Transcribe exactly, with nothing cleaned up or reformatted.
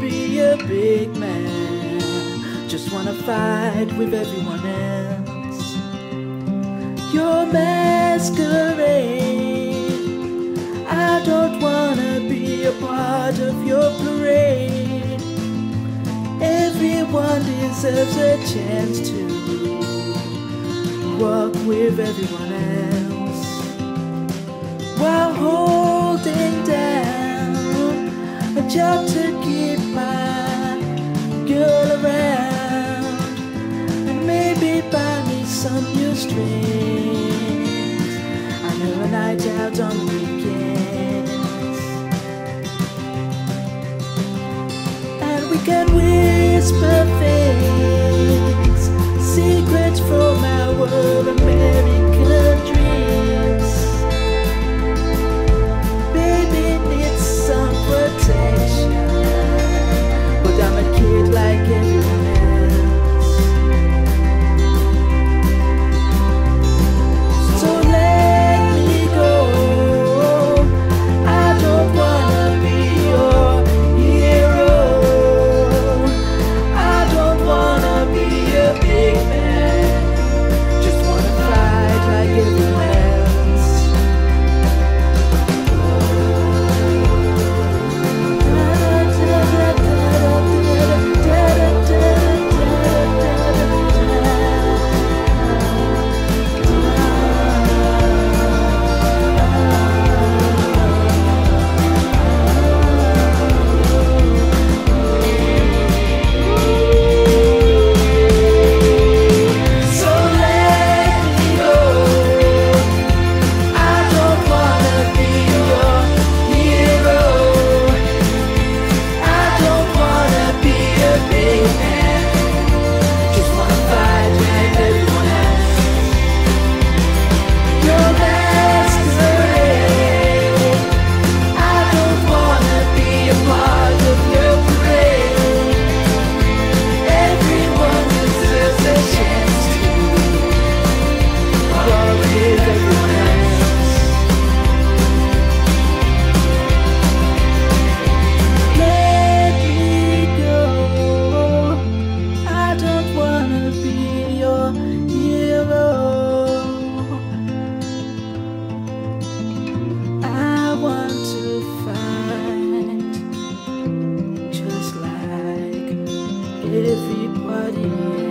be a big man, just wanna fight with everyone else. Your masquerade, I don't wanna be a part of your parade. Everyone deserves a chance to walk with everyone else, while holding down a job to keep my girl around, and maybe buy me some new strings. I know a night out on weekends, and we can whisper things, secrets from our American dreams. Baby needs some protection, but I'm a kid like everyone else. So let me go, I don't wanna be your hero. I don't wanna be a big man, just wanna fight like everyone else. Everybody